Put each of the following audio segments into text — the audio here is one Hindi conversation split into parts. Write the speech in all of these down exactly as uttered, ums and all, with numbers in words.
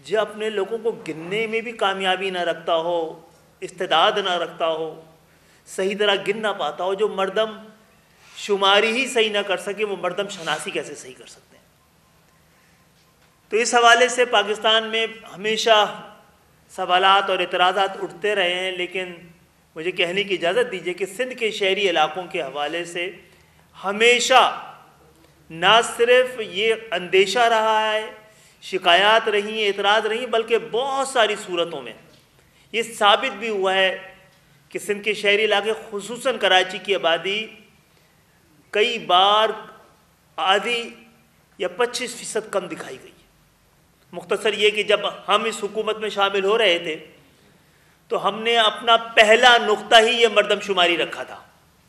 जो अपने लोगों को गिनने में भी कामयाबी ना रखता हो, इस्तेदाद ना रखता हो, सही तरह गिन ना पाता हो, जो मर्दम शुमारी ही सही ना कर सके, वो मर्दम शनासी कैसे सही कर सकते हैं। तो इस हवाले से पाकिस्तान में हमेशा सवालात और इतराज़ात उठते रहे हैं, लेकिन मुझे कहने की इजाज़त दीजिए कि सिंध के शहरी इलाकों के हवाले से हमेशा ना सिर्फ ये अंदेशा रहा है, शिकायत रही, एतराज़ रही, बल्कि बहुत सारी सूरतों में ये साबित भी हुआ है कि सिंध के शहरी इलाके खुसूसन कराची की आबादी कई बार आधी या पच्चीस फ़ीसद कम दिखाई गई। मुख्तसर ये कि जब हम इस हुकूमत में शामिल हो रहे थे तो हमने अपना पहला नुक्ता ही ये मर्दमशुमारी रखा था,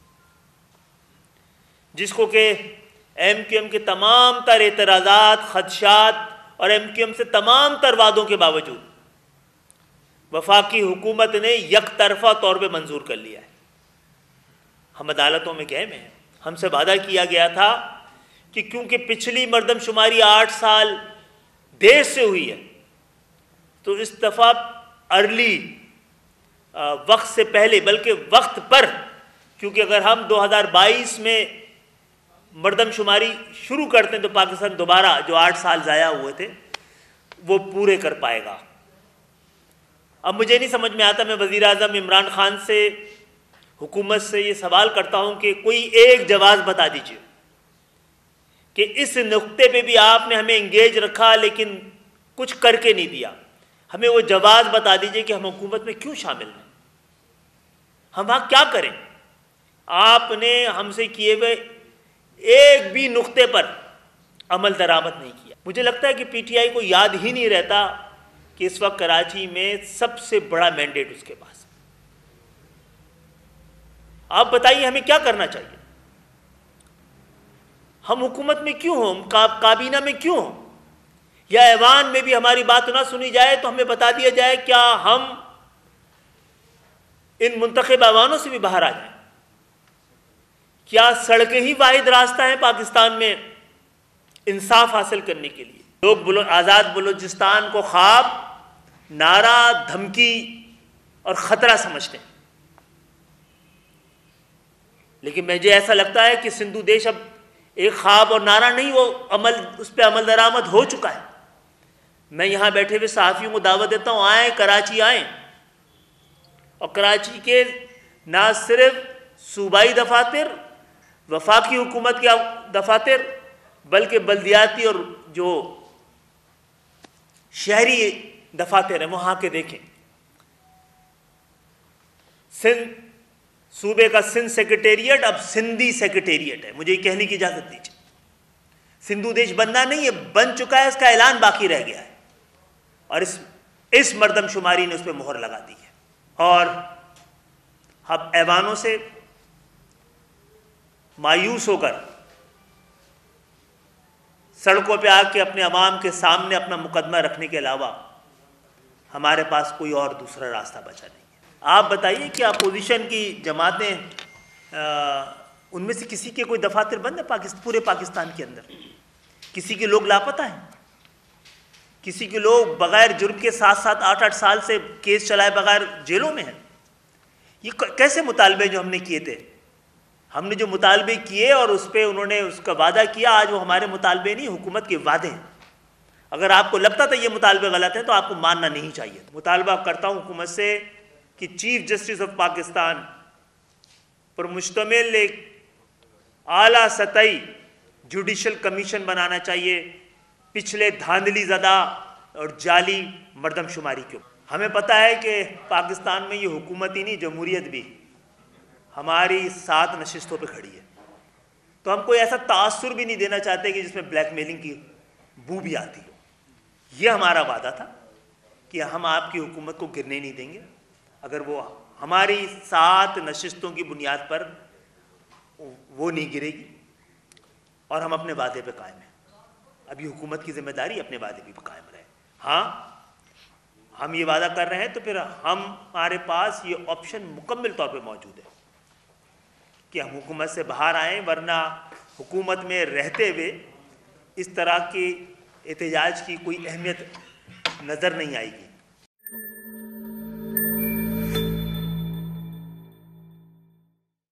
जिसको कि एम क्यू एम के तमाम तर एतराज़ात, खदशात और एम क्यू एम से तमाम तर वादों के बावजूद वफाकी हुकूमत ने यक तरफा तौर पर मंजूर कर लिया है। हम अदालतों में गए में हैं, हमसे वादा किया गया था कि क्योंकि पिछली मर्दमशुमारी आठ साल देर से हुई है, तो इस दफ़ा अर्ली वक्त से पहले, बल्कि वक्त पर, क्योंकि अगर हम दो हज़ार बाईस में मर्दमशुमारी शुरू करते हैं तो पाकिस्तान दोबारा जो आठ साल ज़ाया हुए थे वो पूरे कर पाएगा। अब मुझे नहीं समझ में आता, मैं वज़ीर आज़म इमरान खान से, हुकूमत से ये सवाल करता हूँ कि कोई एक जवाब बता दीजिए कि इस नुक्ते पे भी आपने हमें इंगेज रखा लेकिन कुछ करके नहीं दिया। हमें वो जवाब बता दीजिए कि हम हुकूमत में क्यों शामिल हैं, हम वहाँ क्या करें। आपने हमसे किए हुए एक भी नुक्ते पर अमल दरामद नहीं किया। मुझे लगता है कि पी टी आई को याद ही नहीं रहता कि इस वक्त कराची में सबसे बड़ा मैंडेट उसके पास। आप बताइए हमें क्या करना चाहिए, हम हुकूमत में क्यों हों, का, काबीना में क्यों हों, या ऐवान में भी हमारी बात ना सुनी जाए तो हमें बता दिया जाए क्या हम इन मुंतखब ऐवानों से भी बाहर आ जाएं। क्या सड़कें ही वाहिद रास्ता है पाकिस्तान में इंसाफ हासिल करने के लिए। लोग बुलो, आज़ाद बलूचिस्तान को ख्वाब, नारा, धमकी और ख़तरा समझते हैं, लेकिन मुझे ऐसा लगता है कि सिंधु देश अब एक ख्वाब और नारा नहीं, वो अमल, उस पर अमल दरामद हो चुका है। मैं यहाँ बैठे हुए सहाफ़ियों को दावत देता हूँ, आएँ कराची आएँ, और कराची के ना सिर्फ सूबाई दफातर, वफाकी हुकूमत के दफातर, बल्कि बल्दियाती और जो शहरी दफातर हैं वहाँ के देखें। सिंध सूबे का सिंध सेक्रेटेरिएट अब सिंधी सेक्रेटेरिएट है। मुझे ये कहने की इजाज़त दीजिए, सिंधु देश बनना नहीं है, बन चुका है, इसका ऐलान बाकी रह गया है, और इस इस मर्दमशुमारी ने उस पर मोहर लगा दी है। और हम ऐवानों से मायूस होकर सड़कों पे आके अपने अवाम के सामने अपना मुकदमा रखने के अलावा हमारे पास कोई और दूसरा रास्ता बचा नहीं है। आप बताइए कि अपोजिशन की जमातें, उनमें से किसी के कोई दफातर बंद है पाकिस्तान, पूरे पाकिस्तान के अंदर? किसी के लोग लापता हैं, किसी के लोग बगैर जुर्म के सात सात आठ आठ साल से केस चलाए बगैर जेलों में हैं। ये कैसे मुतालबे जो हमने किए थे, हमने जो मुतालबे किए और उस पर उन्होंने उसका वादा किया, आज वो हमारे मुतालबे नहीं, हुकूमत के वादे हैं। अगर आपको लगता था ये मुतालबे गलत हैं तो आपको मानना नहीं चाहिए। मुतालबा करता हूँ हुकूमत से कि चीफ जस्टिस ऑफ पाकिस्तान पर मुश्तमिल एक आला सतही जुडिशल कमीशन बनाना चाहिए पिछले धांधली ज़दा और जाली मर्दमशुमारी के। हमें पता है कि पाकिस्तान में ये हुकूमत ही नहीं, जमहूरियत भी हमारी सात नशिस्तों पे खड़ी है, तो हम कोई ऐसा तासुर भी नहीं देना चाहते कि जिसमें ब्लैकमेलिंग की बू भी आती हो। ये हमारा वादा था कि हम आपकी हुकूमत को गिरने नहीं देंगे अगर वो हमारी सात नशिस्तों की बुनियाद पर वो नहीं गिरेगी, और हम अपने वादे पे कायम हैं। अभी हुकूमत की जिम्मेदारी अपने वादे भी कायम रहे। हाँ, हम ये वादा कर रहे हैं तो फिर हम हमारे पास ये ऑप्शन मुकम्मल तौर पे मौजूद है कि हम हुकूमत से बाहर आएँ, वरना हुकूमत में रहते हुए इस तरह की एहतजाज की कोई अहमियत नज़र नहीं आएगी।